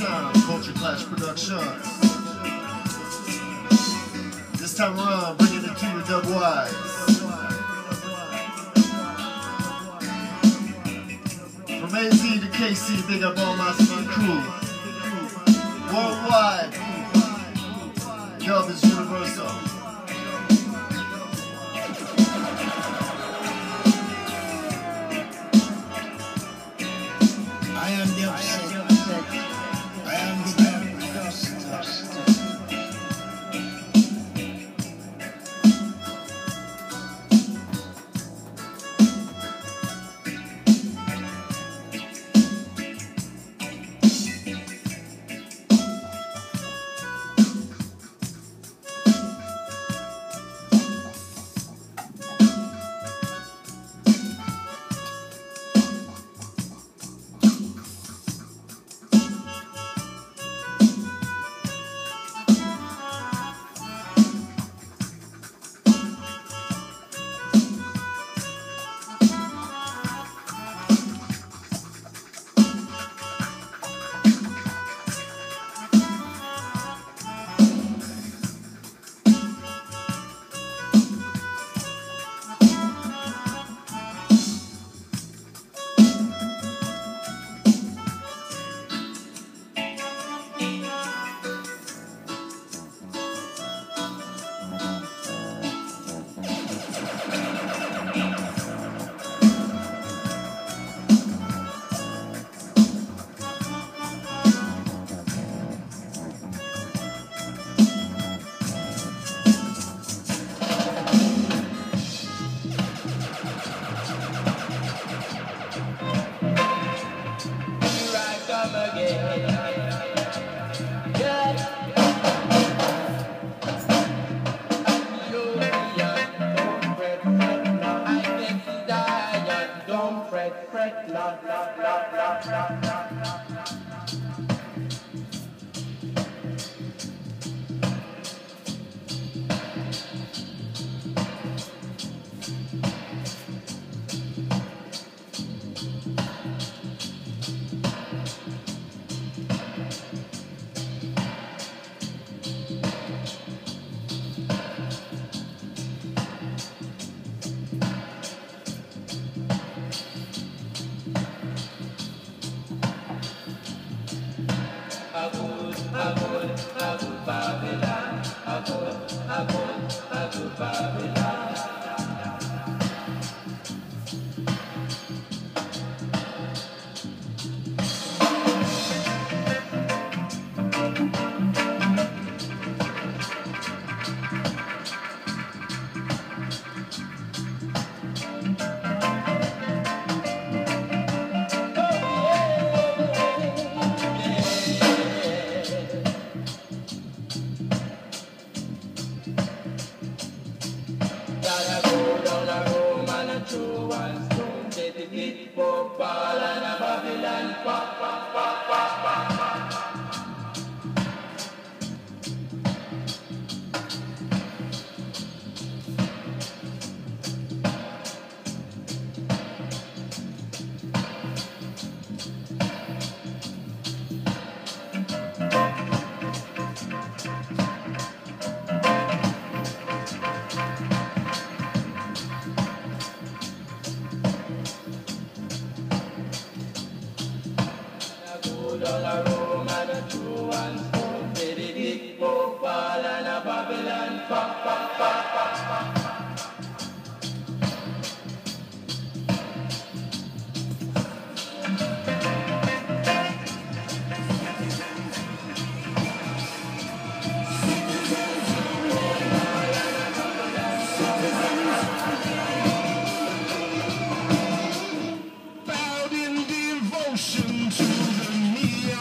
sound, Culture Clash Productions. This time around, bringing it to you dub-wise. From AZ to KC, big up all my city crew. Worldwide, dub is universal. I am the upset. I am the dust.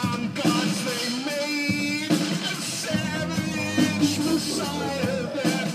Messiah that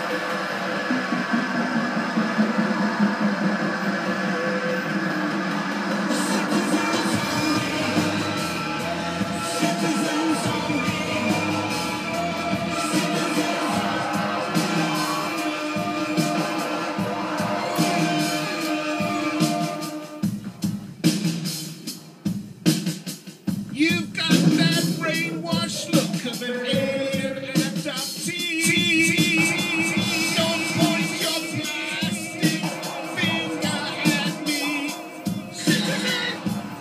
You've got that brainwashed look of an alien adoptee. Don't point your plastic finger at me. Citizen!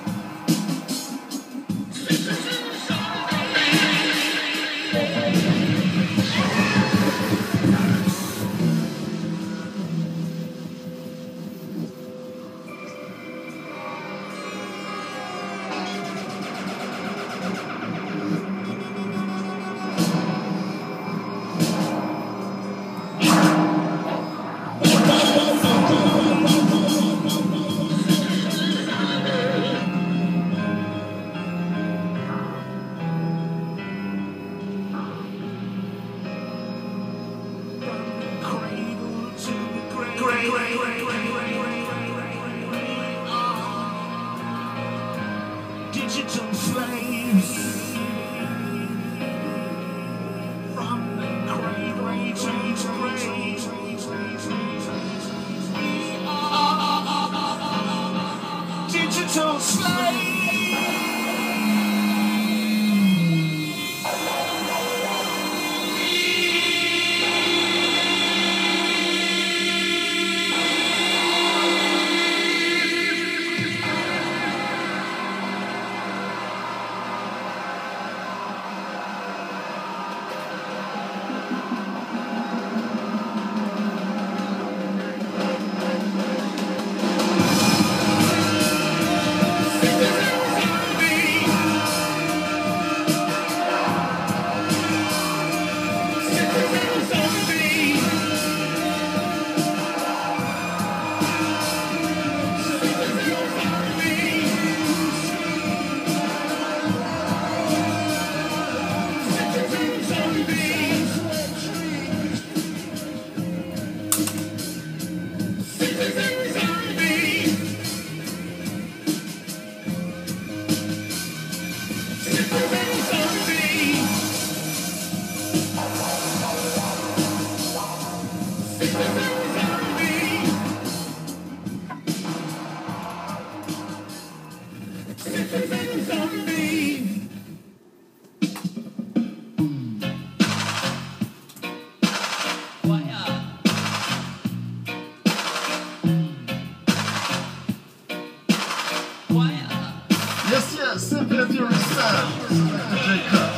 Cradle to grave. Digital slaves. From the cradle to grave. We are digital slaves. Yes, yes, Symphony Sound. DJ Cut.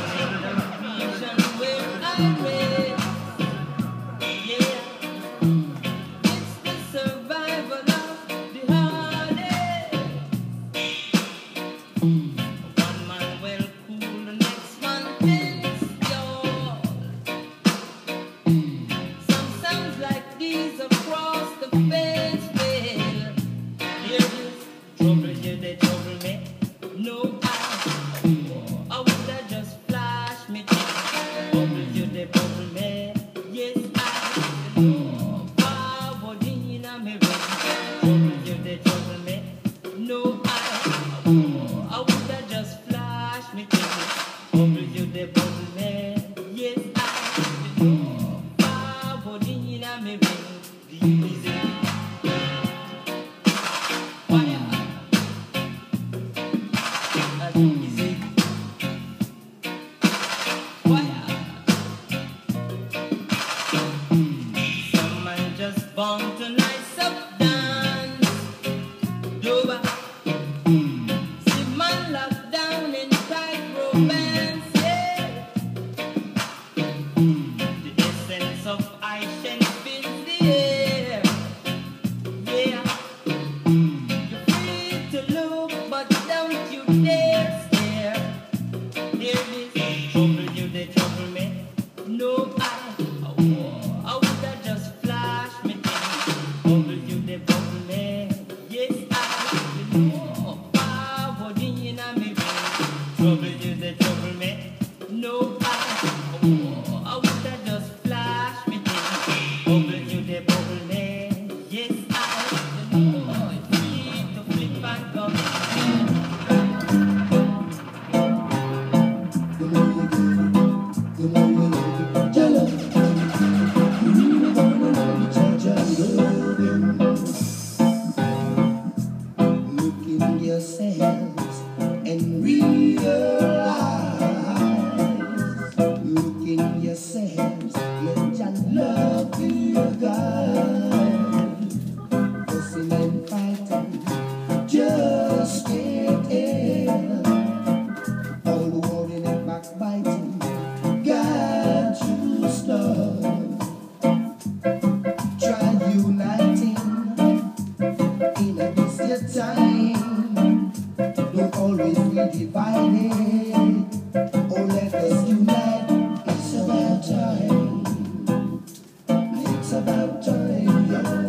about time.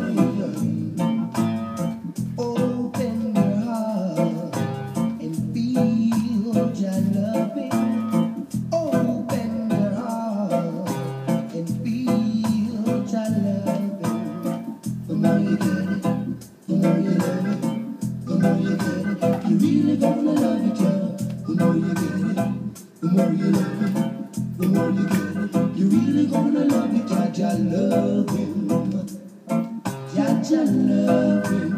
Open your heart and feel your loving. Open your heart and feel your loving. The more you get it, the more you love it. The more you get it, you really gonna love it, y'all. The more you get it, the more you love it. The more you get it, you really gonna love it. Jaja loving, Jaja loving.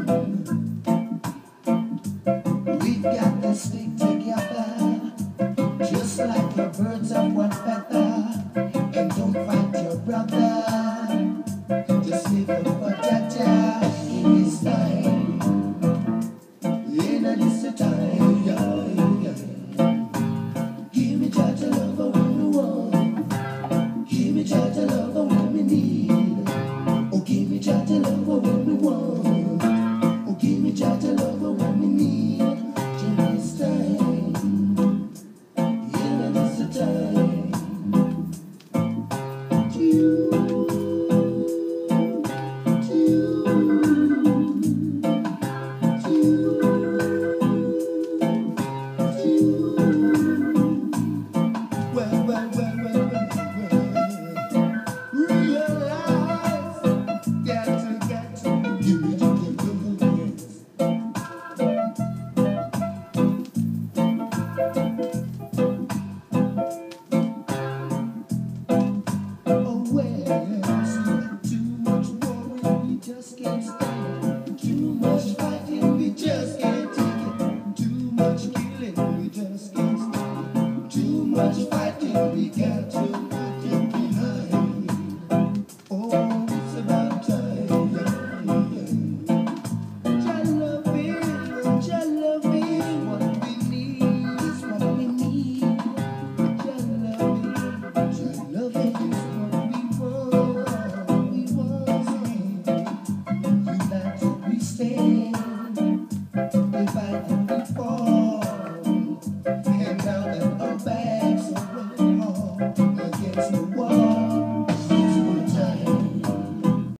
We've got to stick together, just like the birds of one feather. And don't fight your brother, just live for Jaja in his time. In a this time, yeah, yeah. Give me Jaja love when we want. Give me Jaja love when we need. Oh, give me Jaja love when we want. Oh, give me Jaja love when we need. In this time, in a this time. Just can't stop.